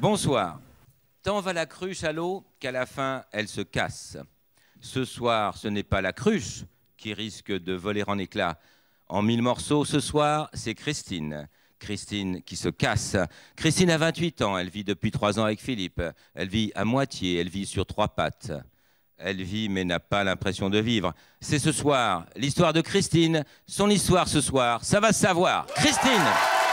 Bonsoir. Tant va la cruche à l'eau qu'à la fin, elle se casse. Ce soir, ce n'est pas la cruche qui risque de voler en éclats. En 1000 morceaux, ce soir, c'est Christine. Christine qui se casse. Christine a 28 ans, elle vit depuis 3 ans avec Philippe. Elle vit à moitié, elle vit sur 3 pattes. Elle vit mais n'a pas l'impression de vivre. C'est ce soir, l'histoire de Christine. Son histoire ce soir, ça va se savoir. Christine!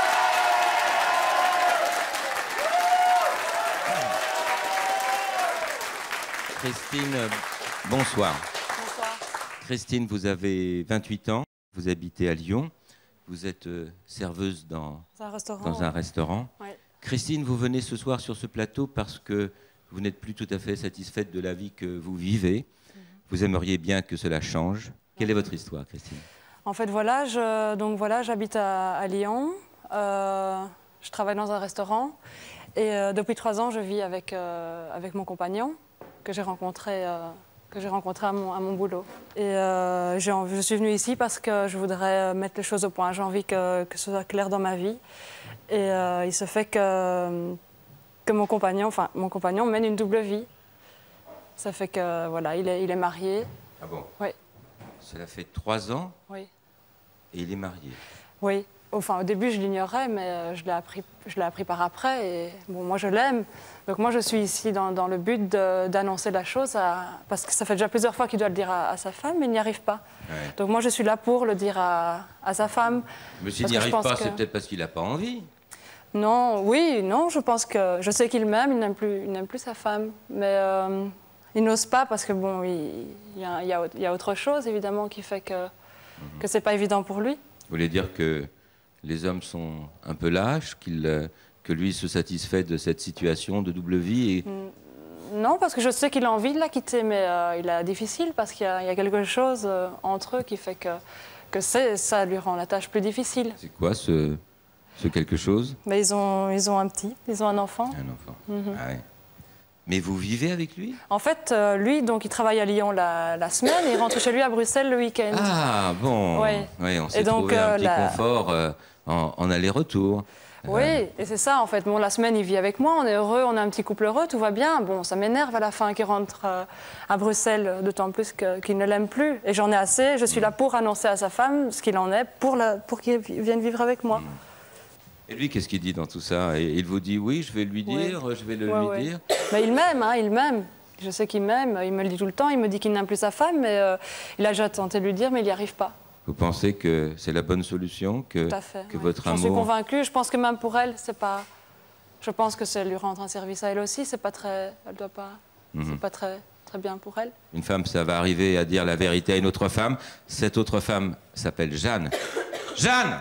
Christine, bonsoir. Bonsoir. Christine, vous avez 28 ans, vous habitez à Lyon, vous êtes serveuse dans un restaurant. Ouais. Christine, vous venez ce soir sur ce plateau parce que vous n'êtes plus tout à fait satisfaite de la vie que vous vivez. Vous aimeriez bien que cela change. Quelle est votre histoire, Christine? En fait, voilà, j'habite à Lyon. Je travaille dans un restaurant. Et depuis 3 ans, je vis avec mon compagnon que j'ai rencontré à mon boulot. Et je suis venue ici parce que je voudrais mettre les choses au point. J'ai envie que ce soit clair dans ma vie. Et il se fait que mon compagnon mène une double vie. Ça fait que, voilà, il est marié. Ah bon? Oui. Cela fait 3 ans? Oui. Et il est marié? Oui. Enfin, au début, je l'ignorais, mais je l'ai appris par après. Et bon, moi, je l'aime. Donc moi, je suis ici dans le but d'annoncer la chose, parce que ça fait déjà plusieurs fois qu'il doit le dire à sa femme, mais il n'y arrive pas. Ouais. Donc moi, je suis là pour le dire à sa femme. Mais s'il n'y arrive pas, c'est peut-être parce qu'il n'a pas envie. Non, oui, non, je pense que... Je sais qu'il m'aime, il n'aime plus sa femme. Mais il n'ose pas parce que, bon, il y a autre chose, évidemment, qui fait que c'est pas évident pour lui. Vous voulez dire que les hommes sont un peu lâches, que lui se satisfait de cette situation de double vie et... Non, parce que je sais qu'il a envie de la quitter, mais il a difficile parce qu'il y a quelque chose entre eux qui fait que ça lui rend la tâche plus difficile. C'est quoi ce quelque chose? Mais ils ont un enfant. Un enfant. Ah ouais. Mais vous vivez avec lui? En fait, lui, donc, il travaille à Lyon la semaine et il rentre chez lui à Bruxelles le week-end. Ah bon. Ouais. Ouais, on s'est trouvé un petit confort en aller-retour. Oui, et c'est ça, en fait. Bon, la semaine, il vit avec moi, on est heureux, on est un petit couple heureux, tout va bien. Bon, ça m'énerve à la fin qu'il rentre à Bruxelles, d'autant plus qu'il ne l'aime plus. Et j'en ai assez, je suis là pour annoncer à sa femme ce qu'il en est, pour qu'il vienne vivre avec moi. Et lui, qu'est-ce qu'il dit dans tout ça? Et il vous dit oui, je vais lui dire, je vais lui dire. Mais il m'aime, hein, il m'aime. Je sais qu'il m'aime, il me le dit tout le temps, il me dit qu'il n'aime plus sa femme, mais il a déjà tenté de lui dire, mais il n'y arrive pas. Vous pensez que c'est la bonne solution, que votre amour... J'en suis convaincue, je pense que même pour elle, c'est pas... Je pense que ça lui rendre un service à elle aussi, c'est pas très... Elle doit pas... C'est pas très bien pour elle. Une femme, ça va arriver à dire la vérité à une autre femme. Cette autre femme s'appelle Jeanne. Jeanne!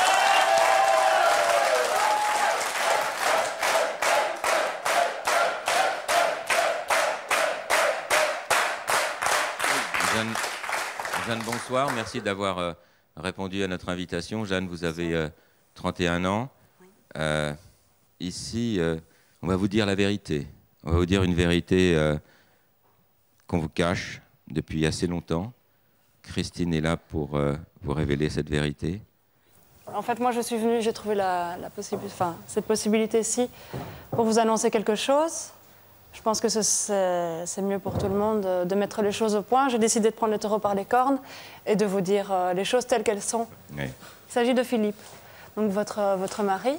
Jeanne, bonsoir. Merci d'avoir répondu à notre invitation. Jeanne, vous avez 31 ans. Oui. Ici, on va vous dire la vérité. On va vous dire une vérité qu'on vous cache depuis assez longtemps. Christine est là pour vous révéler cette vérité. En fait, moi, je suis venue, j'ai trouvé cette possibilité-ci pour vous annoncer quelque chose. Je pense que c'est mieux pour tout le monde de mettre les choses au point. J'ai décidé de prendre le taureau par les cornes et de vous dire les choses telles qu'elles sont. Oui. Il s'agit de Philippe, donc votre mari.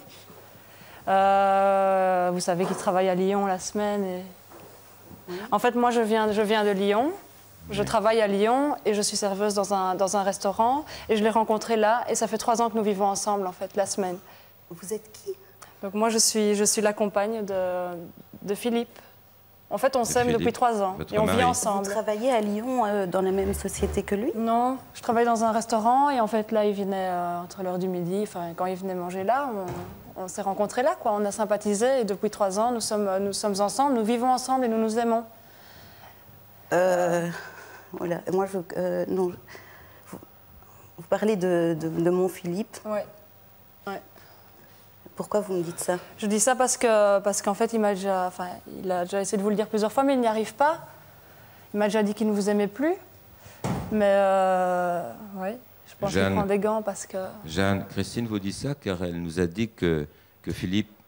Vous savez qu'il travaille à Lyon la semaine. Et... Oui. En fait, moi, je viens de Lyon. Je travaille à Lyon et je suis serveuse dans un restaurant. Et je l'ai rencontré là et ça fait 3 ans que nous vivons ensemble, en fait, la semaine. Vous êtes qui? Donc moi, je suis la compagne de Philippe. En fait, on s'aime depuis 3 ans et on vit ensemble. Vous travaillez à Lyon dans la même société que lui? Non, je travaille dans un restaurant et en fait, là, il venait entre l'heure du midi, enfin, quand il venait manger là, on s'est rencontrés là, quoi. On a sympathisé et depuis 3 ans, nous sommes ensemble, nous vivons ensemble et nous nous aimons. Voilà, moi, non, vous parlez de mon Philippe. Oui. Pourquoi vous me dites ça? Je dis ça parce qu'en fait, il a déjà essayé de vous le dire plusieurs fois, mais il n'y arrive pas. Il m'a déjà dit qu'il ne vous aimait plus. Mais oui, je pense qu'il prend des gants parce que... Jeanne, Christine vous dit ça car elle nous a dit que Philippe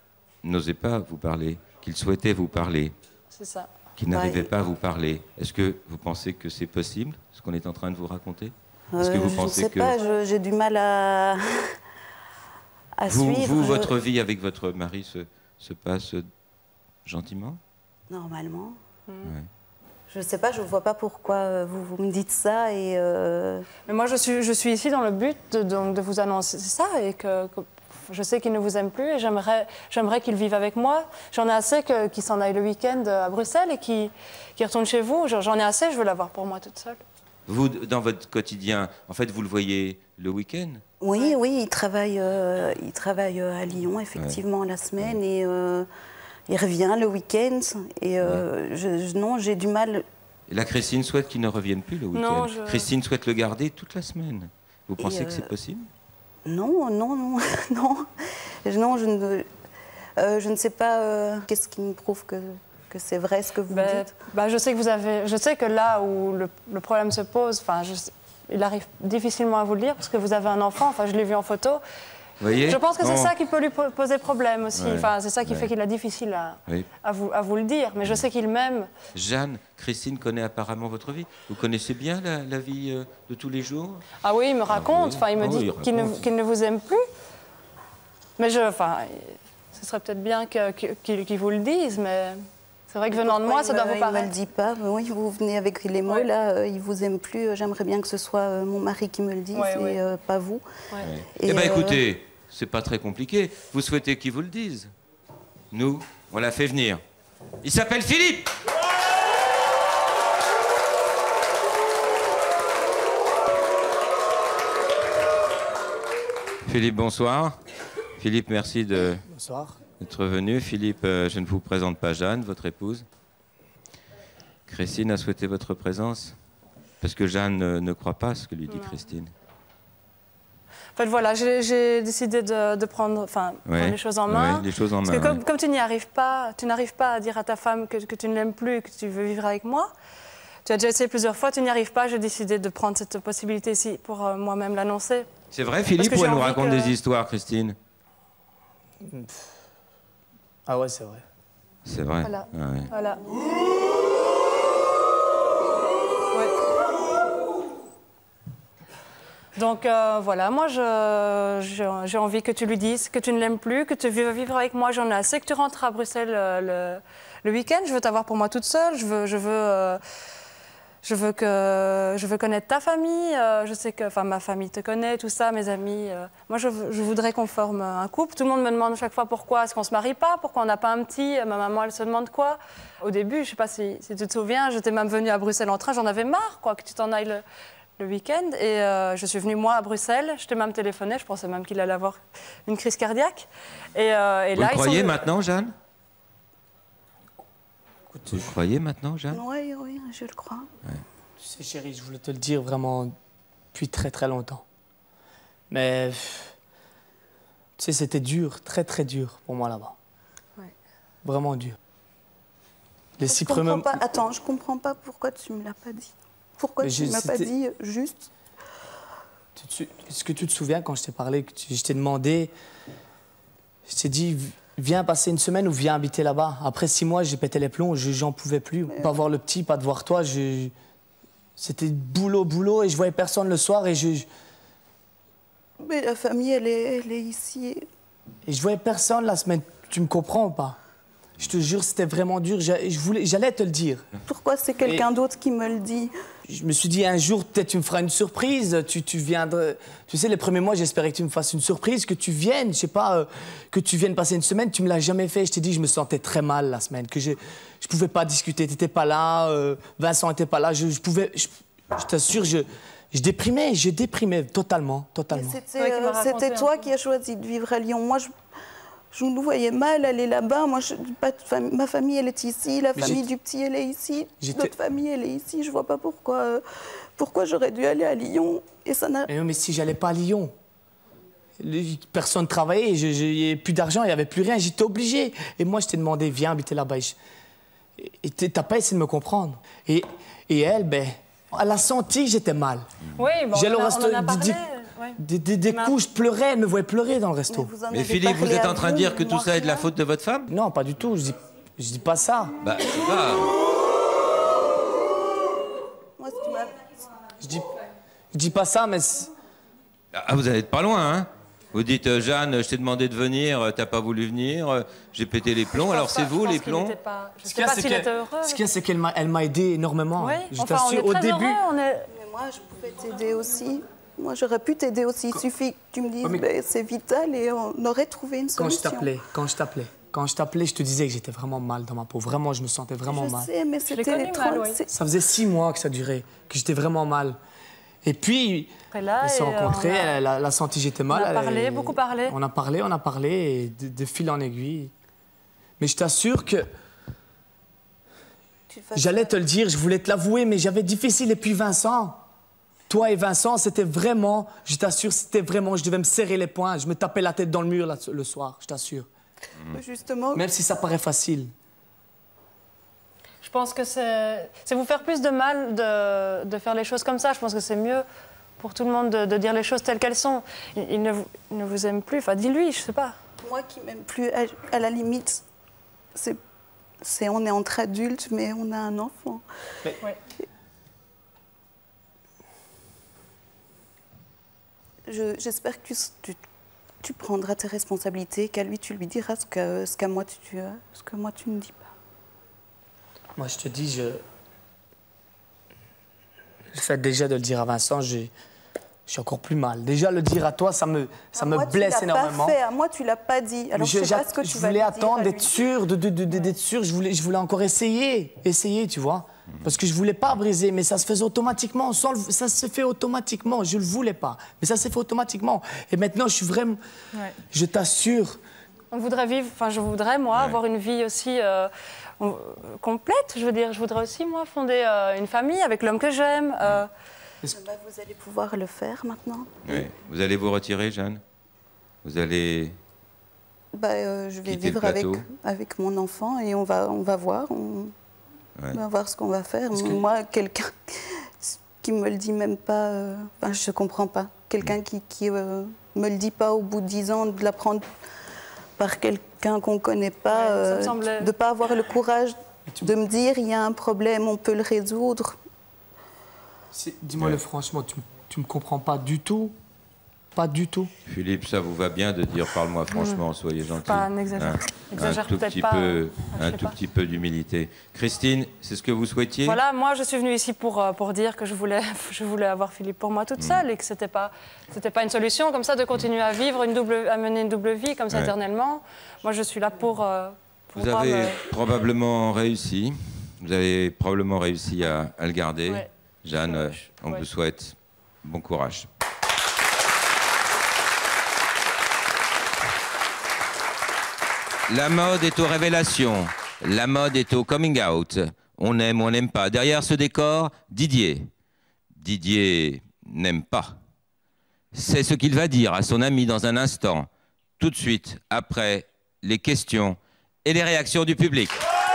n'osait pas vous parler, qu'il souhaitait vous parler, C'est ça. qu'il n'arrivait pas à vous parler. Est-ce que vous pensez que c'est possible, ce qu'on est en train de vous raconter? Est-ce que vous pensez je ne sais pas, j'ai du mal à suivre. Vous, votre vie avec votre mari se passe gentiment? Normalement. Ouais. Je ne sais pas, je ne vois pas pourquoi vous me dites ça. Mais moi, je suis ici dans le but de vous annoncer ça et que je sais qu'il ne vous aime plus et j'aimerais qu'il vive avec moi. J'en ai assez qu'il s'en aille le week-end à Bruxelles et qu'il retourne chez vous. J'en ai assez, je veux l'avoir pour moi toute seule. Vous, dans votre quotidien, en fait, vous le voyez le week-end? Oui, oui, il travaille à Lyon, effectivement, la semaine. Et il revient le week-end. Et non, j'ai du mal. Et la Christine souhaite qu'il ne revienne plus le week-end. Non, Christine souhaite le garder toute la semaine. Vous pensez que c'est possible? Non, non, non, non. Non, je ne sais pas qu'est-ce qui me prouve que c'est vrai ce que vous dites. Je sais que là où le problème se pose, il arrive difficilement à vous le dire parce que vous avez un enfant, je l'ai vu en photo. Vous voyez? Je pense que c'est ça qui peut lui poser problème aussi. Ouais. C'est ça qui fait qu'il est difficile Oui. à vous le dire. Mais je sais qu'il m'aime. Jeanne, Christine connaît apparemment votre vie. Vous connaissez bien la vie de tous les jours? Ah oui, il me raconte. oui. Il me dit qu'il ne vous aime plus. Mais ce serait peut-être bien qu'il vous le dise, mais c'est vrai que venant de moi, ça doit vous paraître. Il ne me le dit pas. Oui, vous venez avec les mots, là, il ne vous aime plus. J'aimerais bien que ce soit mon mari qui me le dise et pas vous. Ouais. Eh bien, écoutez, c'est pas très compliqué. Vous souhaitez qu'il vous le dise? Nous, on l'a fait venir. Il s'appelle Philippe! Philippe, bonsoir. Philippe, merci Bonsoir. d'être venu. Philippe, je ne vous présente pas Jeanne, votre épouse. Christine a souhaité votre présence parce que Jeanne ne croit pas ce que lui dit Christine. En fait, voilà, j'ai décidé de prendre les choses en main. Ouais, les choses en Parce main. que comme tu n'y arrives pas, tu n'arrives pas à dire à ta femme que tu ne l'aimes plus, que tu veux vivre avec moi. Tu as déjà essayé plusieurs fois, tu n'y arrives pas. J'ai décidé de prendre cette possibilité ici pour moi-même l'annoncer. C'est vrai, Philippe, ou elle nous raconte des histoires, Christine? Ah ouais, c'est vrai. C'est vrai. Voilà. Ah ouais. Voilà. Donc voilà, moi j'ai envie que tu lui dises que tu ne l'aimes plus, que tu veux vivre avec moi. J'en ai assez que tu rentres à Bruxelles le week-end. Je veux t'avoir pour moi toute seule. Je veux connaître ta famille. Je sais que ma famille te connaît, tout ça, mes amis. Moi, je voudrais qu'on forme un couple. Tout le monde me demande chaque fois pourquoi est-ce qu'on ne se marie pas, pourquoi on n'a pas un petit. Ma maman, elle se demande quoi. Au début, je ne sais pas si tu te souviens, j'étais même venue à Bruxelles en train. J'en avais marre, que tu t'en ailles le week-end. Et je suis venue, moi, à Bruxelles. Je t'ai même téléphoné. Je pensais même qu'il allait avoir une crise cardiaque. Et Vous là, le croyez maintenant, Jeanne? Vous le croyez maintenant, Jeanne? Oui, oui, je le crois. Ouais. Tu sais, chérie, je voulais te le dire vraiment depuis très très longtemps. Mais, tu sais, c'était dur, très très dur pour moi là-bas. Ouais. Vraiment dur. Les six Je comprends premiers... pas. Attends, je comprends pas pourquoi tu me l'as pas dit. Pourquoi tu ne m'as pas dit juste? Est-ce que tu te souviens quand je t'ai parlé, je t'ai demandé, je t'ai dit, viens passer une semaine ou viens habiter là-bas. Après 6 mois, j'ai pété les plombs, j'en pouvais plus. Pas voir le petit, pas de voir toi. C'était boulot, boulot, et je voyais personne le soir. Mais la famille, elle est ici. Et je voyais personne la semaine. Tu me comprends ou pas? Je te jure, c'était vraiment dur. J'allais te le dire. Pourquoi c'est quelqu'un d'autre qui me le dit? Je me suis dit, un jour, peut-être tu me feras une surprise. Tu viendrais... Tu sais, les premiers mois, j'espérais que tu me fasses une surprise, que tu viennes, je sais pas, que tu viennes passer une semaine. Tu me l'as jamais fait. Je t'ai dit, je me sentais très mal la semaine, que je pouvais pas discuter. T'étais pas là, Vincent était pas là. Je t'assure, je déprimais totalement. C'était toi qui as choisi de vivre à Lyon. Moi, je me voyais mal aller là-bas. Moi, ma famille, elle est ici. La famille du petit, elle est ici. Notre famille, elle est ici. Je vois pas pourquoi j'aurais dû aller à Lyon. Et ça n'a... Mais si j'allais pas à Lyon, personne ne travaillait, il n'y avait plus d'argent, il n'y avait plus rien. J'étais obligé. Et moi, je t'ai demandé, viens habiter là-bas. Et t'as pas essayé de me comprendre. Et elle, elle a senti que j'étais mal. Oui, bon, on en a parlé. Des coups, je pleurais, elle me voyait pleurer dans le resto. Mais Philippe, vous êtes en train de dire que tout ça est de la faute de votre femme? Non, pas du tout, je dis pas ça. Bah, je sais pas. Moi, si tu m'as... Je dis pas ça, mais... Ah, vous allez pas loin, hein? Vous dites, Jeanne, je t'ai demandé de venir, t'as pas voulu venir, j'ai pété les plombs, alors c'est vous les plombs? Je sais pas s'il était heureux. Ce qu'il y a, c'est qu'elle m'a aidé énormément. Oui, Je enfin, t'assure, au début... Mais moi, je pouvais t'aider aussi. Moi, j'aurais pu t'aider aussi. Il suffit que tu me dises, ben, c'est vital et on aurait trouvé une solution. Quand je t'appelais, je te disais que j'étais vraiment mal dans ma peau. Vraiment, je me sentais vraiment mal. Je sais, mais c'était mal, oui. Ça faisait 6 mois que ça durait, que j'étais vraiment mal. Et puis, on s'est rencontrés, elle a senti que j'étais mal. On a parlé, beaucoup parlé. On a parlé, et de fil en aiguille. Mais je t'assure que... J'allais te le dire, je voulais te l'avouer, mais j'avais difficile. Et puis Vincent, toi et Vincent, c'était vraiment... Je t'assure, c'était vraiment... Je devais me serrer les poings, je me tapais la tête dans le mur le soir, je t'assure. Justement... Même si ça paraît facile. Je pense que c'est vous faire plus de mal de faire les choses comme ça. Je pense que c'est mieux pour tout le monde de dire les choses telles qu'elles sont. Il ne vous aime plus. Enfin, dis-lui, je sais pas. Moi qui m'aime plus, à la limite, on est entre adultes, mais on a un enfant. Mais... Ouais. J'espère que tu prendras tes responsabilités, qu'à lui tu lui diras ce que moi tu ne dis pas. Moi, je te dis, le fait déjà de le dire à Vincent, je suis encore plus mal. Déjà, le dire à toi, ça me blesse énormément. À moi, tu l'as pas dit. Alors, je sais pas ce que tu vas lui dire. Je voulais attendre d'être sûr, d'être sûr. Je voulais encore essayer, tu vois. Parce que je voulais pas briser, mais ça se faisait automatiquement. Ça se fait automatiquement. Je le voulais pas, mais ça s'est fait automatiquement. Et maintenant, je suis vraiment... Ouais. Je t'assure... On voudrait vivre... Enfin, je voudrais, moi, avoir une vie aussi... complète, je veux dire. Je voudrais aussi, moi, fonder une famille avec l'homme que j'aime. Vous allez pouvoir le faire maintenant. Oui. Vous allez vous retirer, Jeanne? Vous allez... je vais vivre avec mon enfant et on va voir. On va voir ce qu'on va faire. Moi, quelqu'un qui me le dit même pas... je comprends pas. Quelqu'un qui me le dit pas au bout de 10 ans, de l'apprendre par quelqu'un qu'on ne connaît pas, de ne pas avoir le courage de me dire il y a un problème, on peut le résoudre. Dis-moi-le franchement, tu me comprends pas du tout? Pas du tout. Philippe, ça vous va bien de dire parle-moi franchement, soyez gentil. Pas un exagère. Exagère peut-être pas. Un tout petit peu d'humilité. Christine, c'est ce que vous souhaitiez? Voilà, moi je suis venue ici pour dire que je voulais avoir Philippe pour moi toute seule et que c'était pas une solution comme ça de continuer à vivre à mener une double vie comme ça éternellement. Moi je suis là pour vous avez probablement réussi. Vous avez probablement réussi à le garder. Ouais. Jeanne, on vous souhaite bon courage. La mode est aux révélations. La mode est au coming out. On aime ou on n'aime pas. Derrière ce décor, Didier. Didier n'aime pas. C'est ce qu'il va dire à son ami dans un instant, tout de suite après les questions et les réactions du public.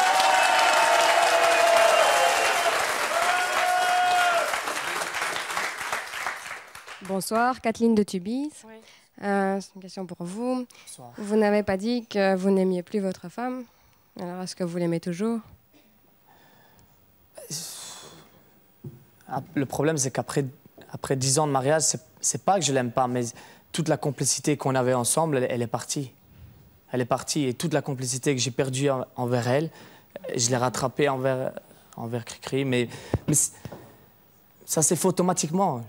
Bonsoir, Kathleen de Tubis. Oui. C'est une question pour vous. Bonsoir. Vous n'avez pas dit que vous n'aimiez plus votre femme. Alors, est-ce que vous l'aimez toujours? Le problème, c'est qu'après 10 ans de mariage, c'est pas que je l'aime pas, mais toute la complicité qu'on avait ensemble, elle est partie. Elle est partie. Et toute la complicité que j'ai perdue envers elle, je l'ai rattrapée envers Cricri. Mais ça s'est fait automatiquement.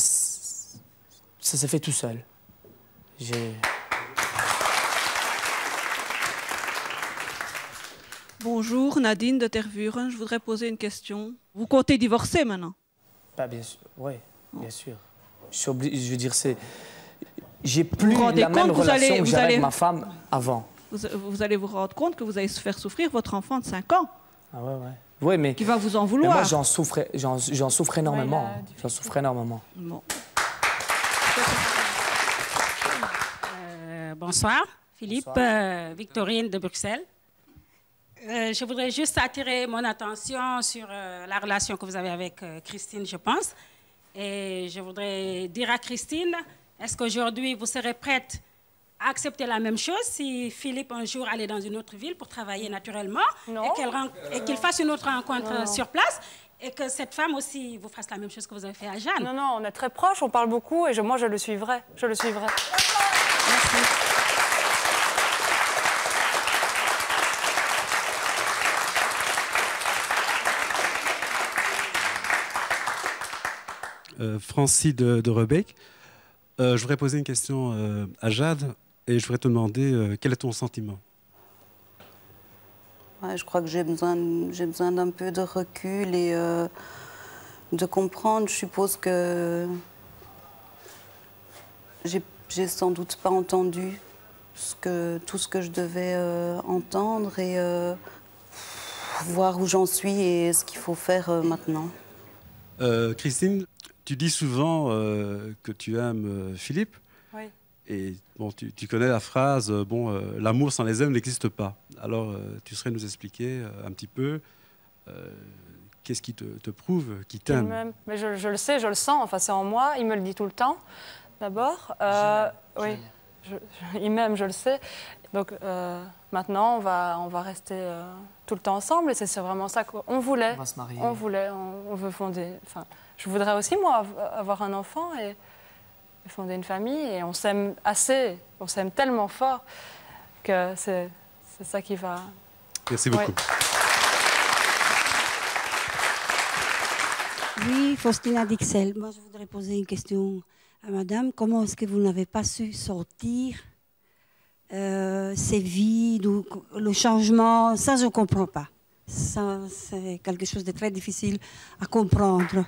Ça s'est fait tout seul. Bonjour, Nadine de Tervuren. Je voudrais poser une question. Vous comptez divorcer maintenant? Bien sûr, oui, bien sûr. Je veux dire, j'ai plus la même relation que j'avais avec ma femme avant. Vous allez vous rendre compte que vous allez faire souffrir votre enfant de 5 ans. Ah ouais. Oui, mais... Qui va vous en vouloir. Moi, j'en souffre énormément. J'en souffre énormément. Bon. Bonsoir, Philippe. Bonsoir. Victorine de Bruxelles. Je voudrais juste attirer mon attention sur la relation que vous avez avec Christine, je pense. Et je voudrais dire à Christine Est-ce qu'aujourd'hui, vous serez prête à accepter la même chose si Philippe, un jour, allait dans une autre ville pour travailler naturellement et qu'il fasse une autre rencontre sur place et que cette femme aussi vous fasse la même chose que vous avez fait à Jeanne? Non, non, on est très proches, on parle beaucoup et moi, je le suivrai. Je le suivrai. Merci. Francis de Rebec. Je voudrais poser une question à Jade et je voudrais te demander quel est ton sentiment? Ouais, je crois que j'ai besoin d'un peu de recul et de comprendre. Je suppose que j'ai sans doute pas entendu tout ce que je devais entendre et voir où j'en suis et ce qu'il faut faire maintenant. Christine, tu dis souvent que tu aimes Philippe. Oui. Et bon, tu connais la phrase l'amour sans les aimes n'existe pas. Alors, tu saurais nous expliquer un petit peu qu'est-ce qui te prouve qu'il t'aime? Mais je le sais, je le sens. Enfin, c'est en moi. Il me le dit tout le temps. D'abord, oui, il m'aime, je le sais. Donc maintenant, on va rester tout le temps ensemble. Et c'est vraiment ça qu'on voulait. On va se marier. On voulait, on veut fonder. Enfin, je voudrais aussi moi avoir un enfant et fonder une famille. Et on s'aime assez, on s'aime tellement fort que c'est ça qui va. Merci beaucoup. Ouais. Oui, Faustina Dixel. Moi, je voudrais poser une question à madame. Comment est-ce que vous n'avez pas su sortir ces vies, le changement? Ça, je ne comprends pas. Ça, c'est quelque chose de très difficile à comprendre.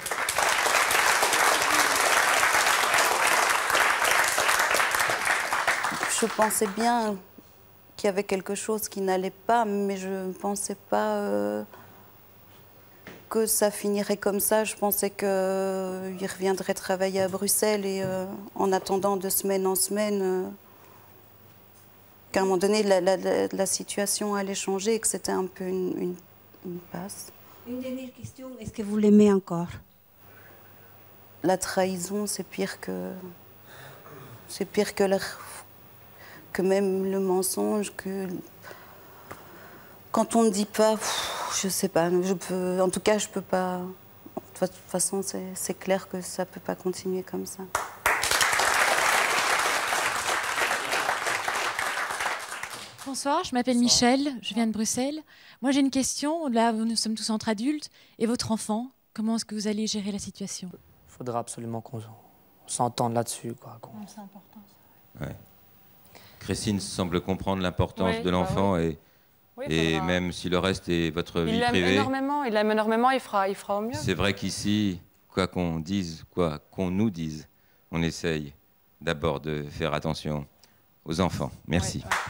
Je pensais bien qu'il y avait quelque chose qui n'allait pas, mais je ne pensais pas que ça finirait comme ça. Je pensais qu'il reviendrait travailler à Bruxelles et en attendant de semaine en semaine, qu'à un moment donné, la situation allait changer et que c'était un peu une passe. Une dernière question, est-ce que vous l'aimez encore? La trahison, c'est pire que même le mensonge, quand on ne dit pas, je sais pas, en tout cas, je peux pas. De toute façon, c'est clair que ça peut pas continuer comme ça. Bonsoir, je m'appelle Michel, je viens de Bruxelles. Moi, j'ai une question. Là, nous sommes tous entre adultes. Et votre enfant, comment est-ce que vous allez gérer la situation? Il faudra absolument qu'on s'entende là-dessus. C'est important. Ouais. Christine semble comprendre l'importance de l'enfant et même si le reste est votre vie privée. Il l'aime énormément, il fera au mieux. C'est vrai qu'ici, quoi qu'on nous dise, on essaye d'abord de faire attention aux enfants. Merci. Oui.